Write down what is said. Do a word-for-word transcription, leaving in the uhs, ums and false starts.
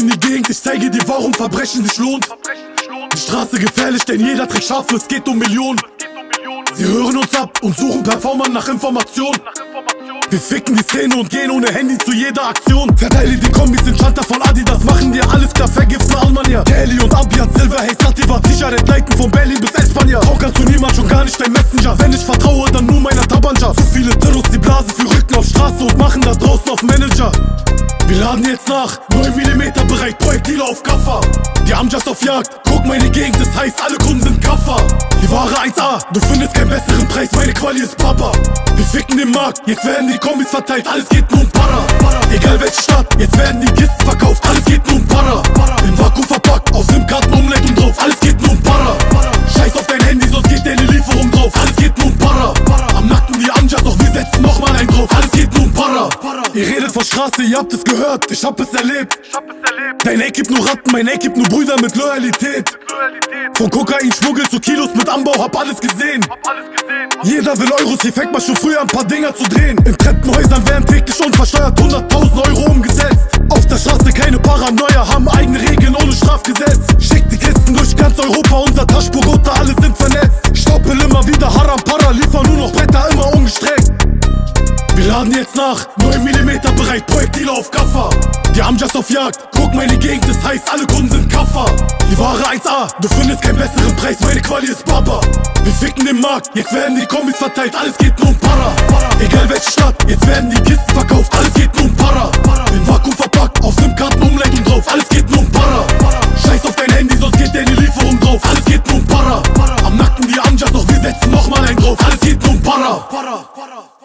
in die Gegend, ich zeige dir, warum Verbrechen sich lohnt. Die Straße gefährlich, denn jeder trägt Schafe, es geht um Millionen. Sie hören uns ab und suchen Performern nach Information. Wir ficken die Szene und gehen ohne Handy zu jeder Aktion. Verteile die Kombis in Chanter von Adidas, machen dir alles klar, vergiften Almania. Kelly und Abiat, Silver, hey Sativa, Sicherheit leiten von Berlin bis Espanja. Trau kannst du niemand, schon gar nicht dein Messenger. Wenn ich vertraue, dann nur meiner Tabanja. So viele Terrors, die blasen für Rücken auf Straße und machen da draußen auf Manager. Wir laden jetzt nach, neun Millimeter bereit, Projektile auf Kaffer. Die Amjas auf Jagd, guck meine Gegend, das heißt alle Kunden sind Kaffer. Die Ware eins A, du findest keinen besseren Preis, meine Quali ist Papa. Wir ficken den Markt, jetzt werden die Kombis verteilt, alles geht nur um Para. Egal welche Stadt, jetzt werden die Kisten verkauft, alles geht nur um Para. In Vakuum verpackt, auf SIM-Karten Umleitung drauf, alles geht nur um Para. Scheiß auf dein Handy, sonst geht deine Lieferung drauf, alles geht nur um Para. Am Nacken die Amjas, doch wir setzen nochmal einen drauf, alles geht nur um Para. Ihr redet von Straße, ihr habt es gehört, ich hab es erlebt. Dein Eck gibt nur Ratten, mein Eck gibt nur Brüder mit Loyalität. Von Kokain-Schmuggel zu Kilos mit Anbau, hab alles gesehen. Jeder will Euros, hier fängt man schon früher ein paar Dinger zu drehen. In Treppenhäusern werden täglich unversteuert hunderttausend Euro umgesetzt. Auf der Straße keine Paranoia, haben eigene Regeln ohne Strafgesetz. Schickt die Kisten durch ganz Europa, unser Taschbogota, alle sind vernetzt. Stoppel immer wieder Haram Para, liefern nur noch Bretter, immer ungestreckt. Wir laden jetzt nach, neun Millimeter bereit, Projektile auf Kaffer. Die Amjas auf Jagd, guck meine Gegend, das heißt alle Kunden sind Kaffer. Die Ware eins A, du findest keinen besseren Preis, meine Quali ist Papa. Wir ficken den Markt, jetzt werden die Kombis verteilt, alles geht nur um Para. Egal welche Stadt, jetzt werden die Kisten verkauft, alles geht nur um Para. In Vakuum verpackt, auf SIM-Karten Umleitung drauf, alles geht nur um Para. Scheiß auf dein Handy, sonst geht deine Lieferung drauf, alles geht nur um Para. Am Nacken die Amjas, doch wir setzen nochmal einen drauf, alles geht nur um Para.